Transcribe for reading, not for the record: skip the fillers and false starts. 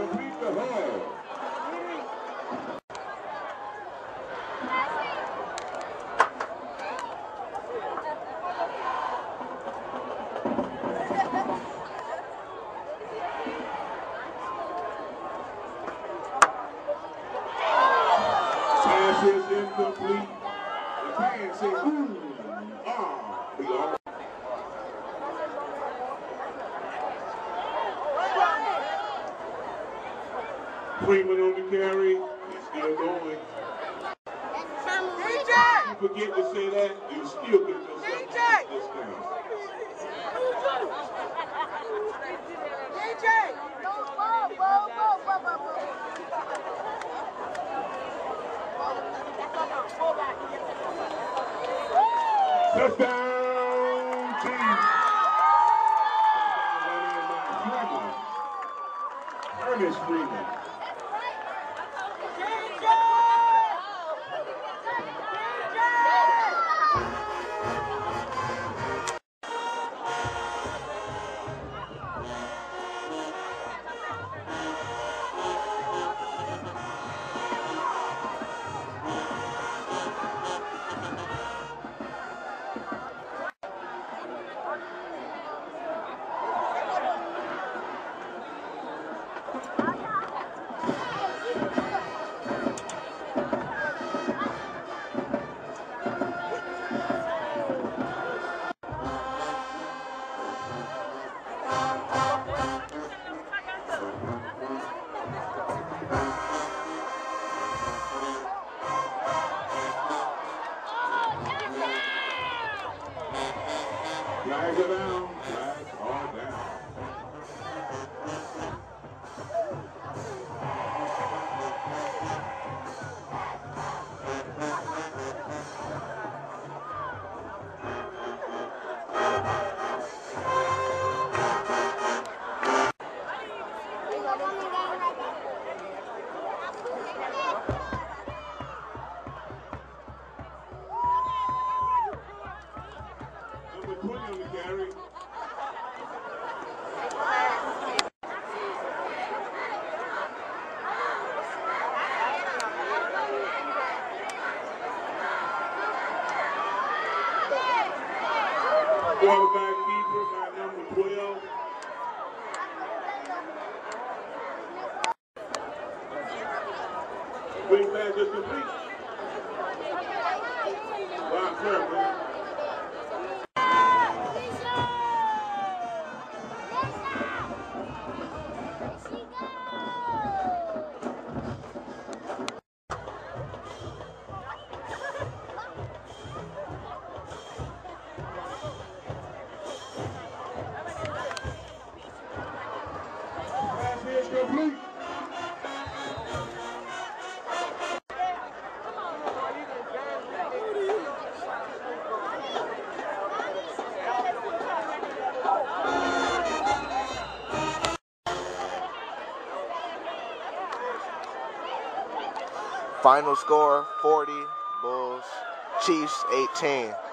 complete the hold. Pass is incomplete. The fans say, ooh, we are. Freeman on the carry. He's still going. DJ! You forget to say that, you still get yourself a discount. DJ! Touchdown, Chiefs. Ernest Freeman. Flags are down. Flags are down. Number 20 on the carry. Quarterback keeper by number 12. Wing pass is complete. Wow, clear, man. Pass is complete. Final score 40, Bulls, Chiefs 18.